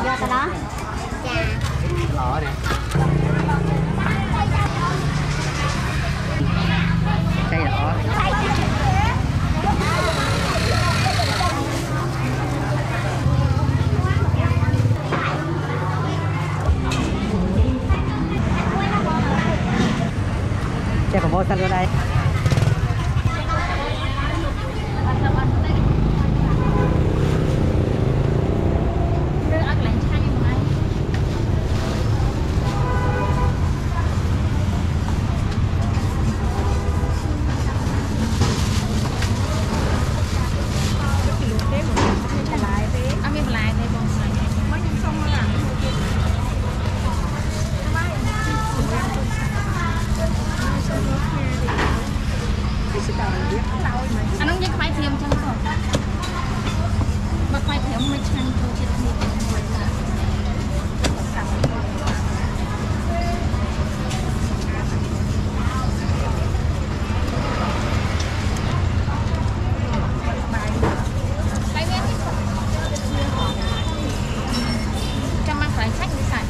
ra cái đó. Dạ. Lọ nè. Cây đỏ. Chè còn vô xanh ở đây. anh nói với quay thêm chân không mà quay thêm mấy chân thôi chứ trong mang phải sách đi xài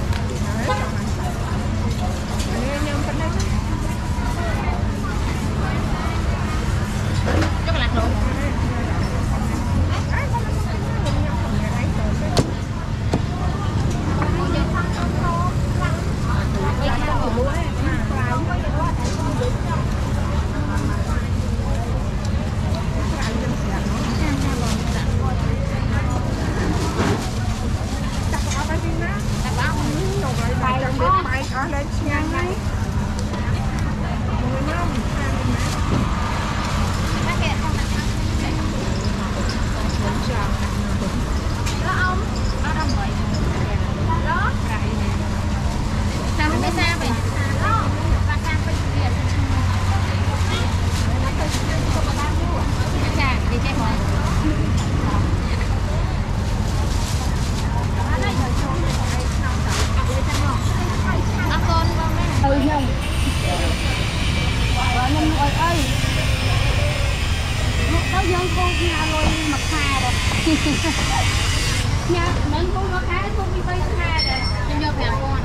nha mình cũng có cái cũng đi bay xa rồi nhưng do phải con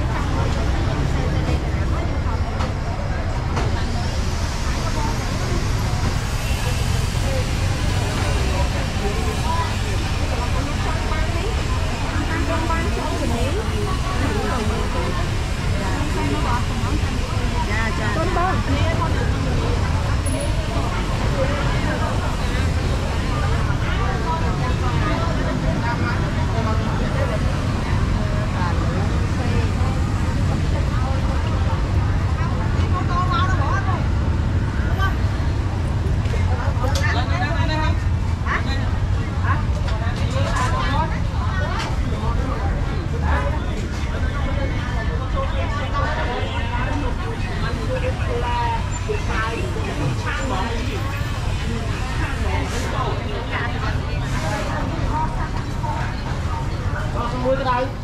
mua cái đây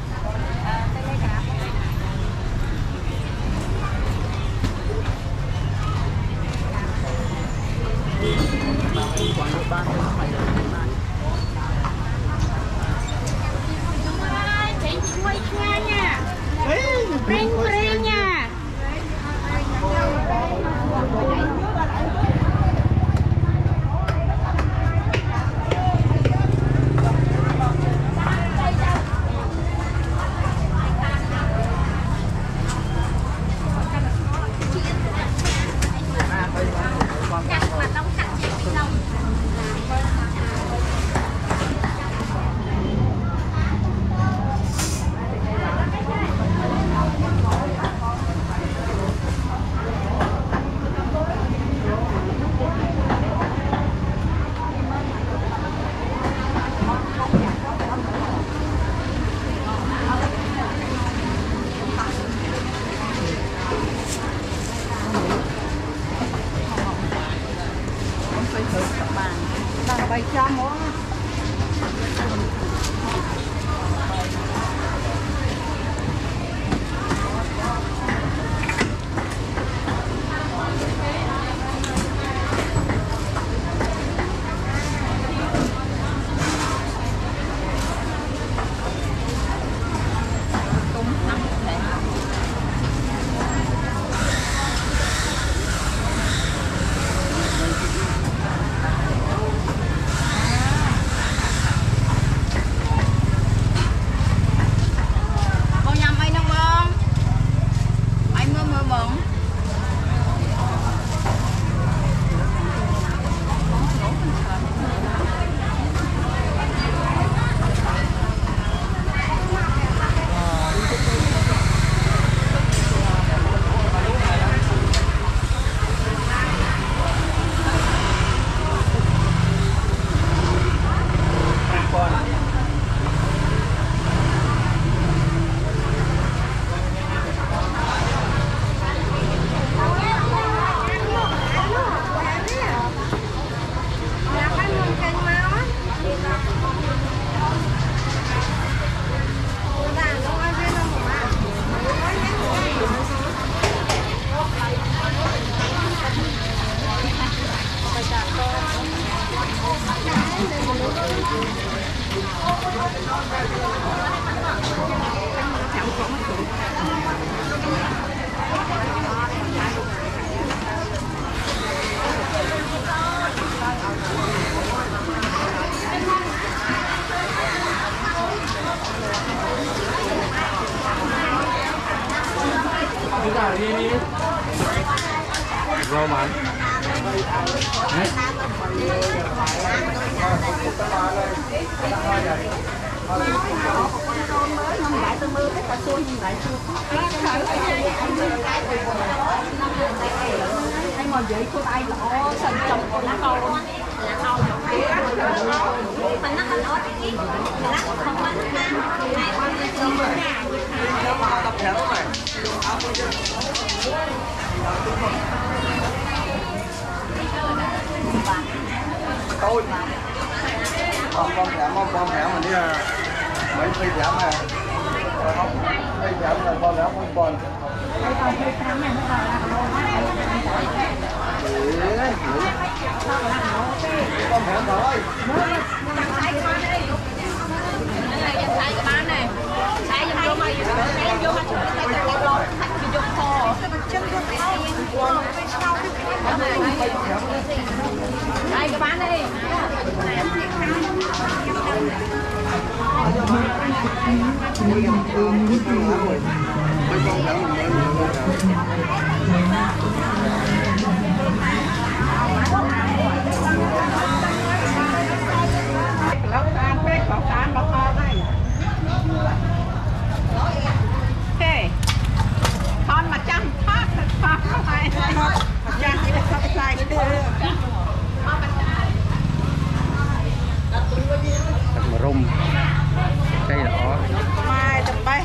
rau mặn anh ngồi vậy cô ai lọ sần trồng con lá câu mình nó không có cái lá không có tôi con thẻo mình đi là mấy phi thẻo này không phi thẻo là con thẻo không còn con thẻo thôi xài cái bán này xài vô vô mày xài vô mà xài vô lon xài vô kho xài cái bán đi mấy con thẻo mình lóc ăn bếp bọc ăn bọc kho này ok con mà chăm phát này chăm chỉ là sắp xài mà rung cây đỏ mai tầm bay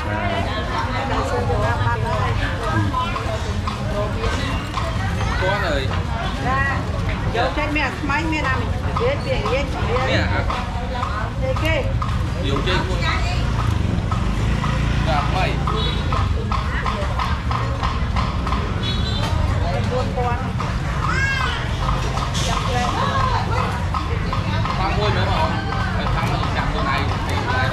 con ơi ra vô chạy mẹ máy mẹ làm biết biết nè hả thế kê nhiều chơi luôn gặp mày buồn con thăm vui nữa mà phải thăm là chạmตัวnày thì lại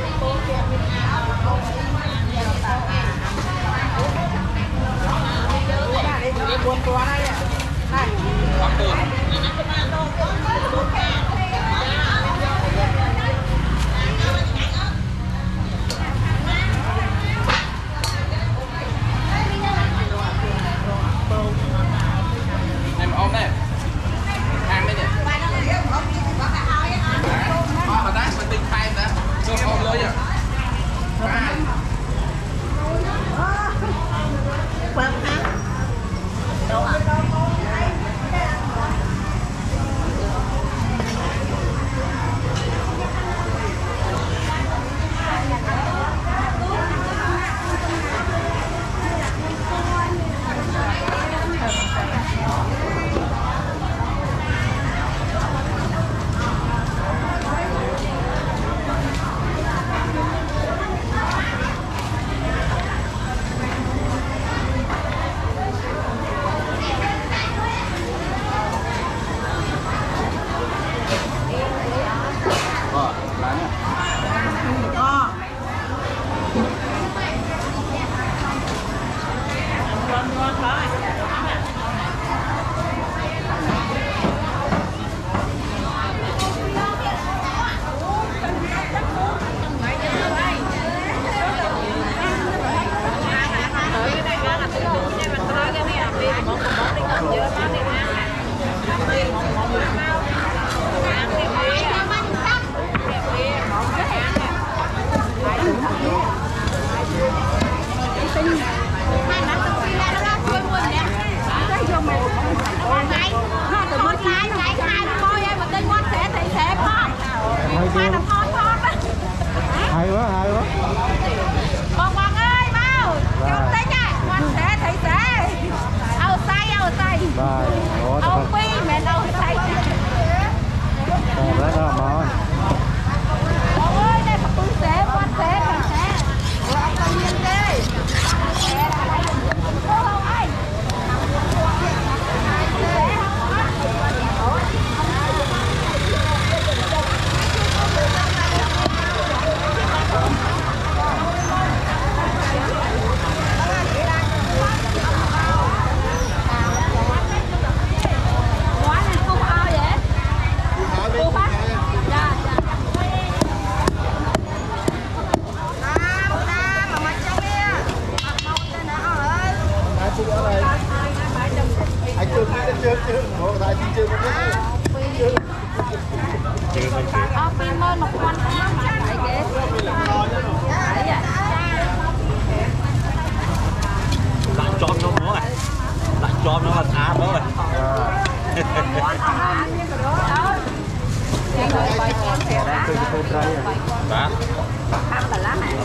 buồn con này này thăm tôi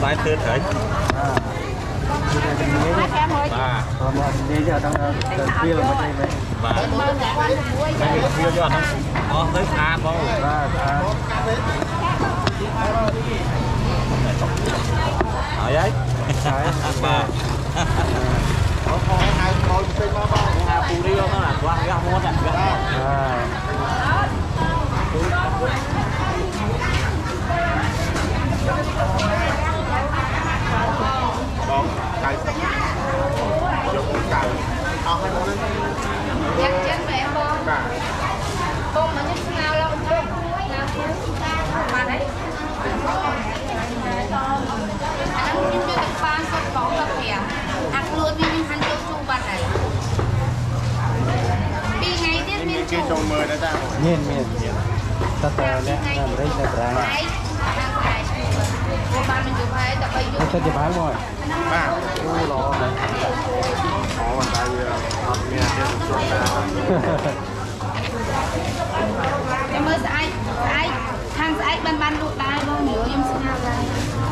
sái thưa thấy ba một đi giờ đang kia là một đây ba mấy người kia cho nó có tới tha có hỏi ấy ba có hai con trên ba ba hà phù điêu nó là qua cái món này con cài dùng càiเอาให้หมดเลย Chắc chắn mà em bông. cả Bông mà như thế nào lâu chứ? Mà đấy. Anh nhìn như cái ban sốt bóng là khỏe. Ăn luôn đi nhưng hắn chú ban này. Đi ngay tiếp นี่ biên คือ chủ. จงมือนะจ๊ะ miền ta tờ nè làm đây là ra Đấy. Đang phải. Cô ban mình chụp hay tập bay nó sẽ đi bán rồi บ้า ô lò này อ๋อวันตายเยอะครับเมียเดี๋ยวช่วงหน้า em ơi ai thằng ai ban lụt đai bông nhớ em xin nào đây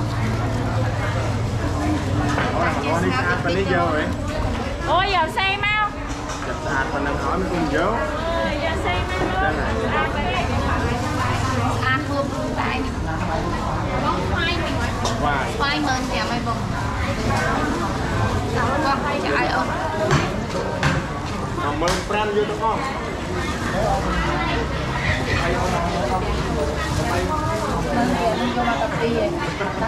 อ๋อนี่สะอาดปานนี้เยอะเลย Ôi giờ say mau. จะสะอาดปานนั้นอ๋อมันคุณเยอะ Giờ say mau. ได้ไหน ăn luôn tại bông khoai mình ว่า khoai mơn nhà mày bông con khoai chạy ông เอามือปรันอยู่ตรงอ้อม vô mà tập đi vậy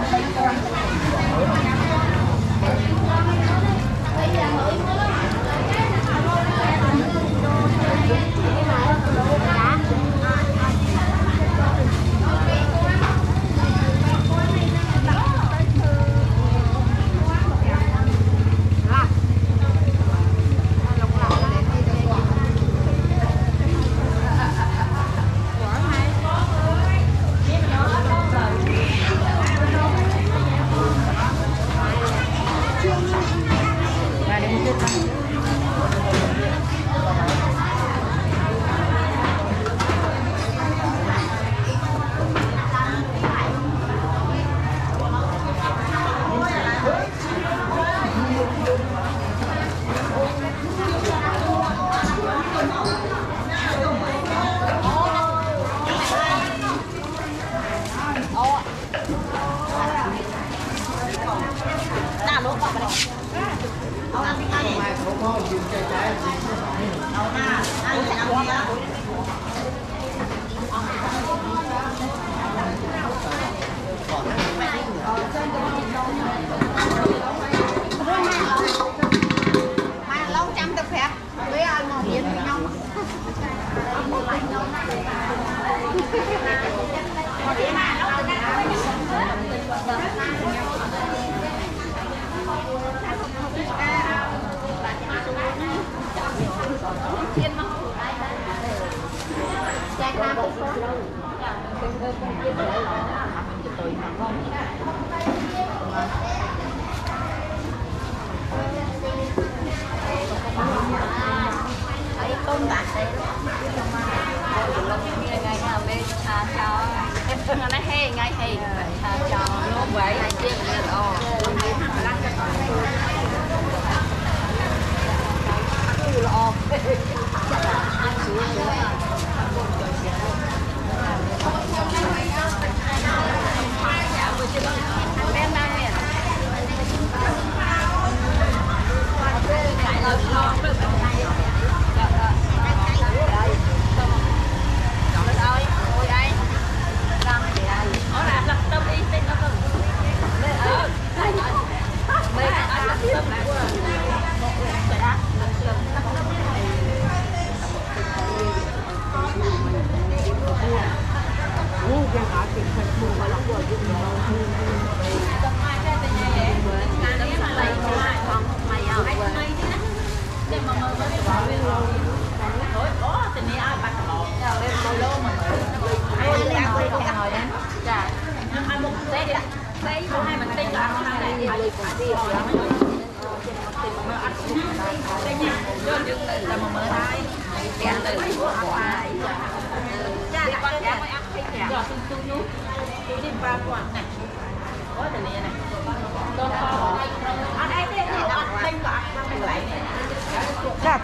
mà lâu trăm tập phép với ai mà biết nhau tôm bạc đấy ngày nào bên cho em nó hay ngay hay cho nó vậy hai chiếc là ồ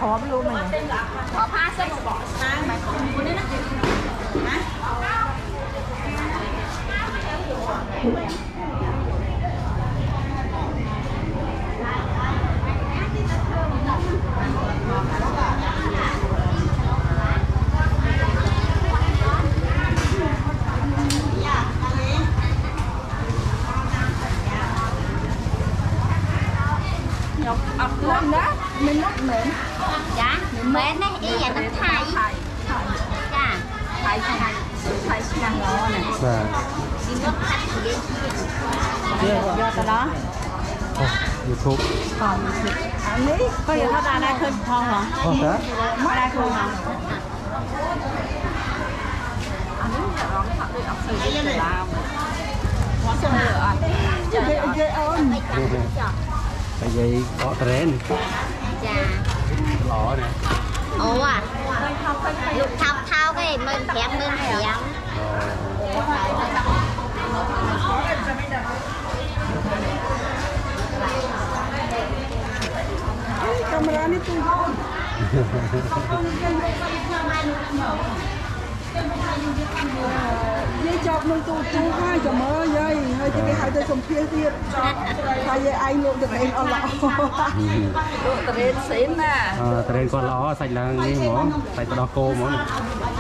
hộp luôn mà. Hộp 50 một bộ sáng mà con đấy nó. Lên đó, mình nắp mềm. Dạ, mến đấy, ý là nó thay. Dạ. Thay sang ngõ này. Dạ. Xin có khách gì đi. Do tao đó. YouTube. Còn anh ấy có gì họ ta đây khơi phong hả? Đó. Mới đây khơi hả? Ghê ơn. Tại vì có trend. Dạ. Lọ nè. Ồ à. Lúc thao cái mình kém. Camera ni tu. Dây chọc nông tu hai cho mơ dây hơi cái hai tay sông phía tiệt hai dây anh luôn được em on lọ được em xỉn nè trend con lọ sạch là nghe mỏ sạch đo cô mỏ này.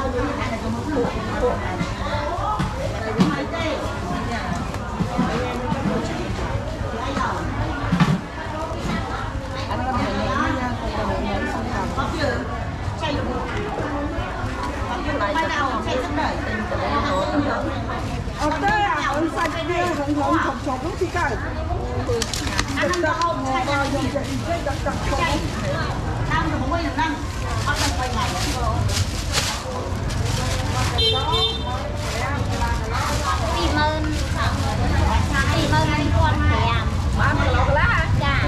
ở đây à ở sạch kia hồng hồng chọc chọc lúc thì cả đặt đặt ngồi vào dòng chạy đặt đặt chọc năm rồi không có năm ở đây quay lại Tìm ơn anh con thèm. bán cái lọc lá Dạ.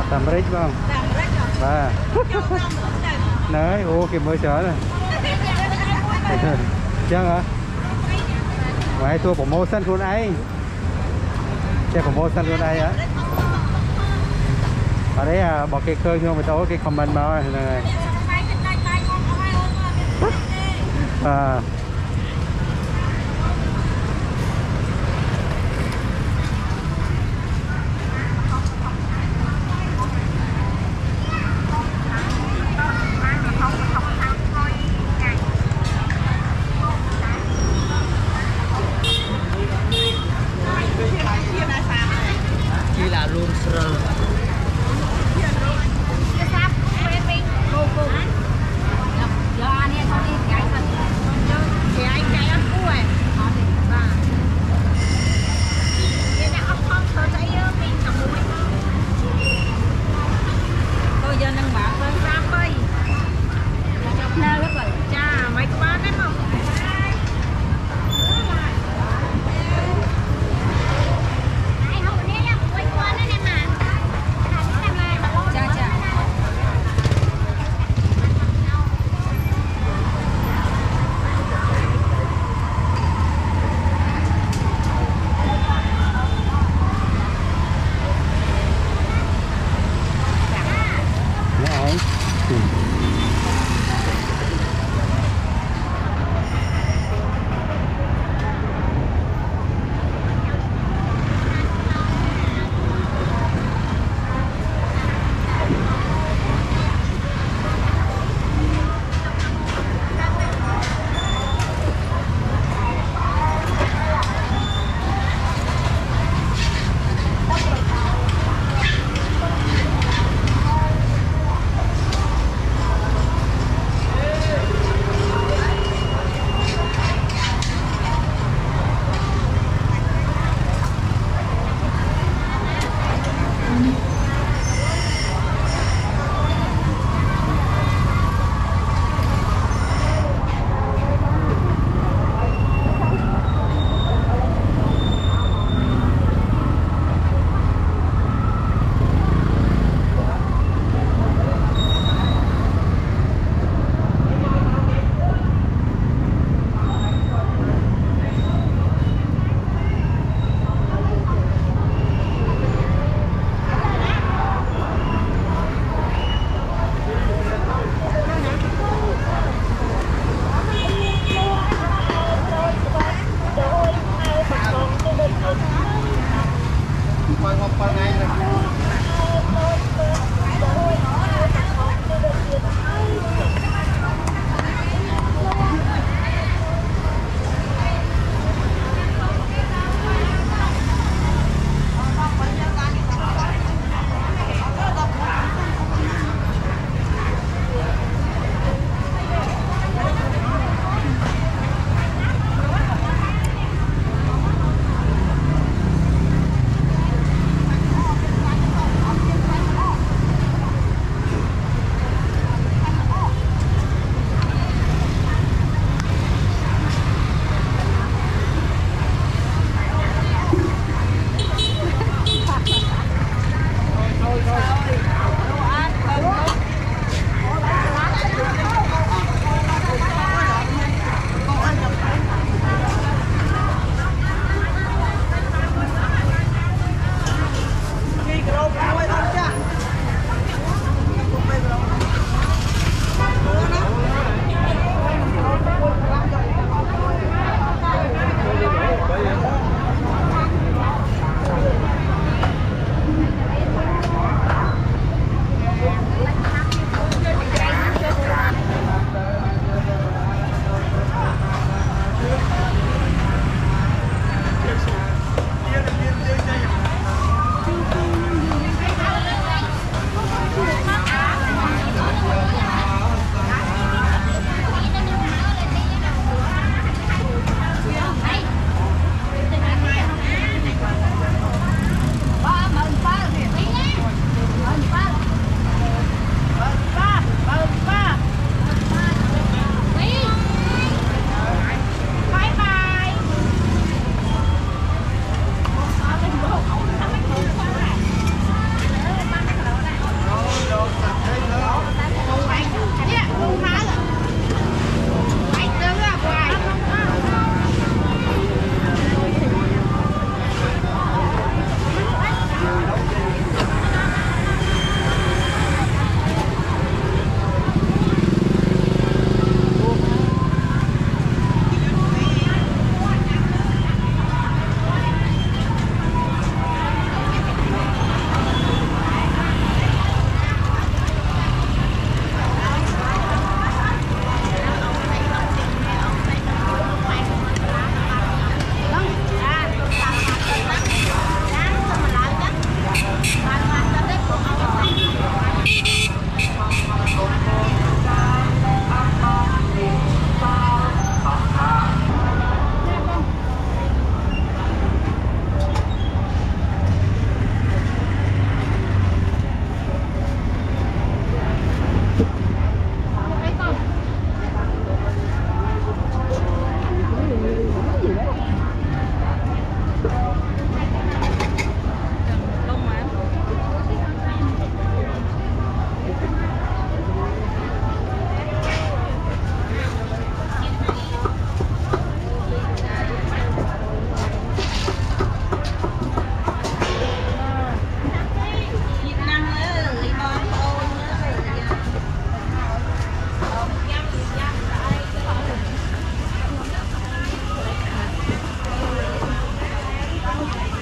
tạm rít không? Và đấy, ô kìa mới chở này. Chăng hả? Ngoài tour promotion luôn ấy. Xe promotion luôn đây á. Ở đấy à, bỏ cái khơi không, người ta có cái comment báo này. À. Chỉ là luôn sờ.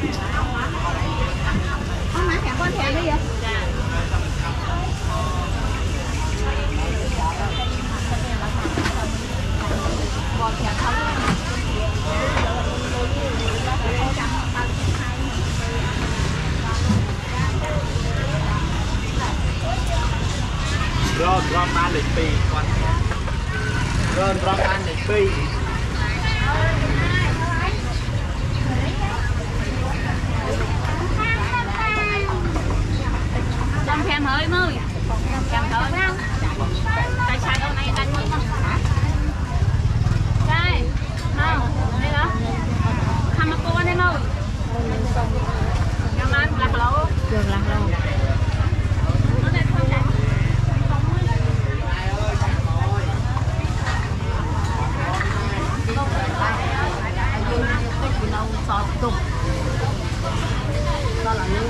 Con má thẻ con thẻ đi vậy? Rồi ban lịch pi con. Rồi ban lịch pi. Đang thèm hơi mơ. Thèm hơi không? Tại sao hôm nay đánh mới không? Đây, mau, đây đó. Tham ăn cô đây mau. Cảm ơn lạc lỗ. Trường lạc lỗ. Sọt tục. Đó là nước.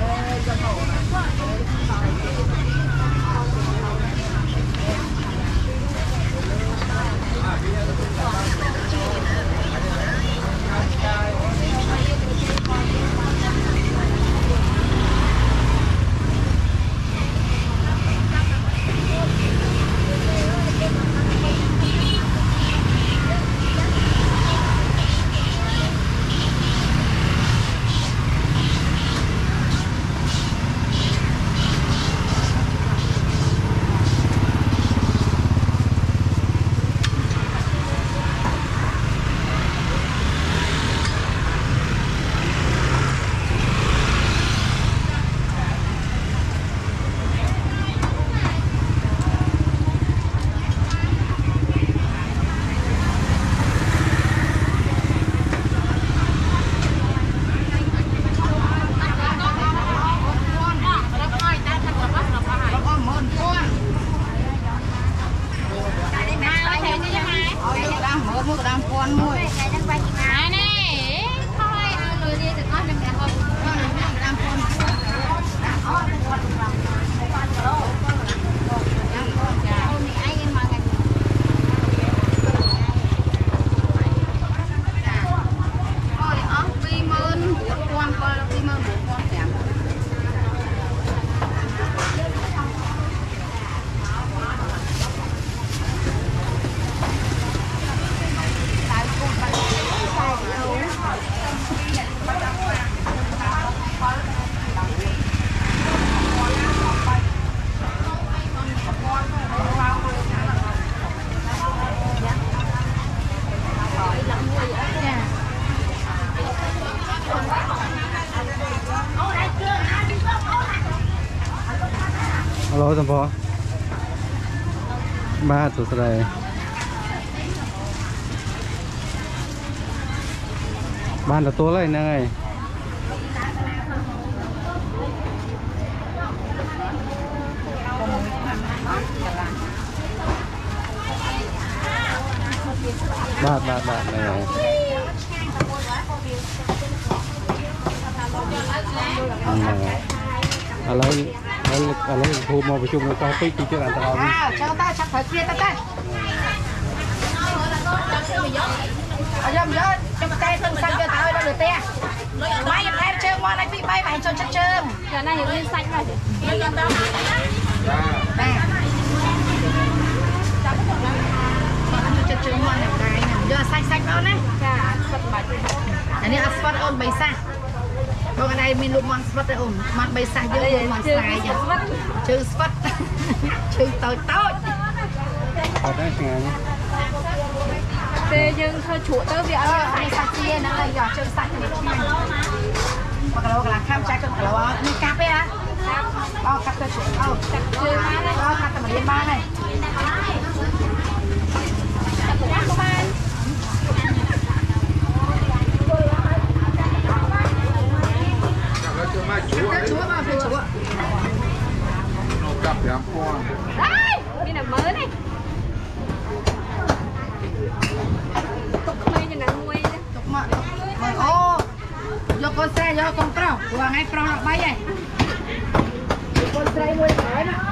Alo Tâm Phó. Ba tụi đây. Ban là tua lên này. Bạt này. Lấy thu mua chung nó cho phí chưa ăn tao. Cho ta chắc phải kia ta. Dâm cho tay thân xanh cho tao đâu được te. Máy em chơi ngon anh bị bay mày cho chất chơm. Giờ này lên xanh rồi. Chất chơm ngon này cái này. Giờ xanh đó này. Anh ấy asphalt ôn bay xa. Còn ở đây mình luôn mang spot để ổn, mang bay xa dưới luôn mang xài chứ. Chơi spot, chơi tối. Ở đây thì ngay. Thế nhưng thôi chủ tớ việc Anh xa chia nó là giỏ chơi sạch thì chi. Mà cái đó là khám trái cần cái đó đi cáp ấy á. Cáp cơ chủ. Chơi má đây. Cáp tầm liên ba này. Chúa mà phải chúa. Nó cặp giảm con. Đấy, cái này mới này. Tục mê như là nuôi đó. Tục mà. Ô, vô con xe, vô con pro. Vừa ngay pro nó bay vậy. Con xe nuôi cái đó.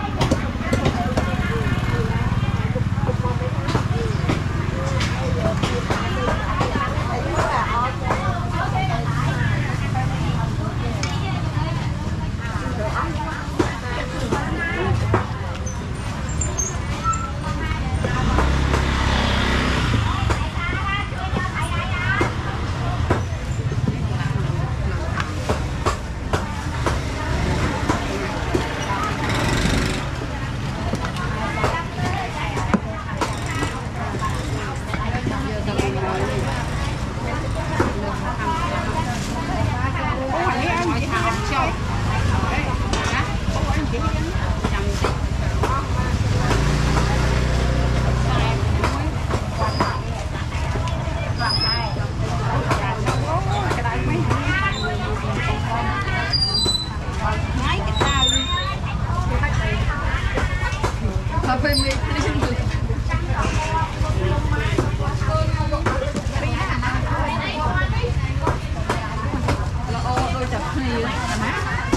nhiều má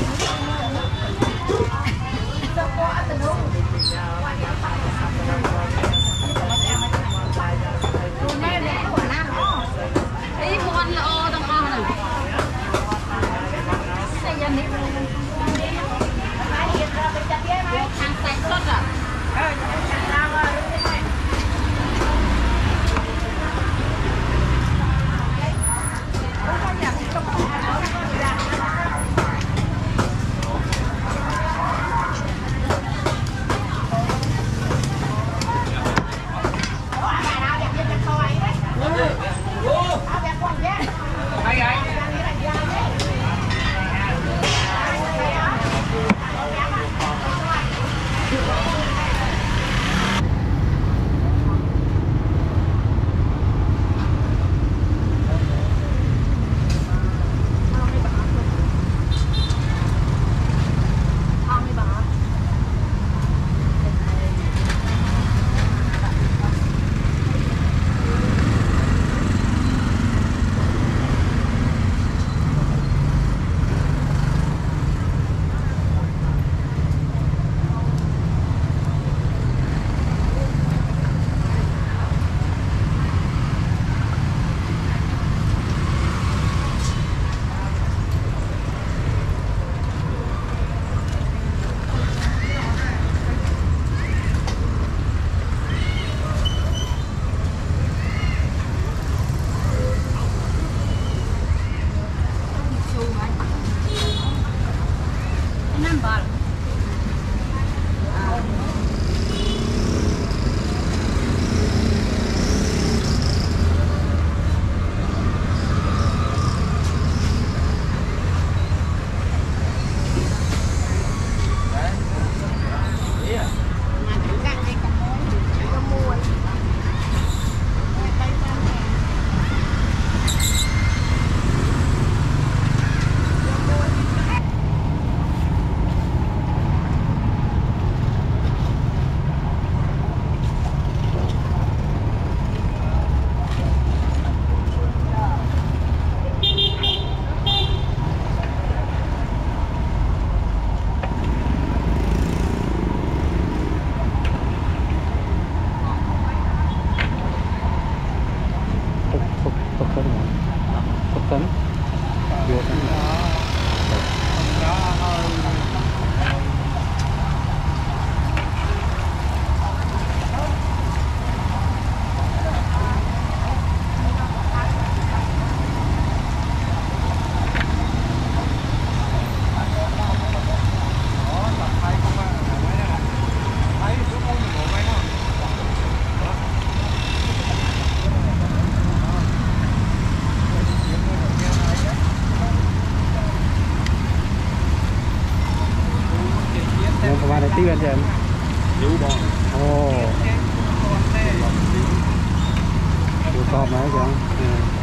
ý mua ăn là ô tông o nè hàng sạch xuất à tí bên trên ồ oh. Cọp này kìa.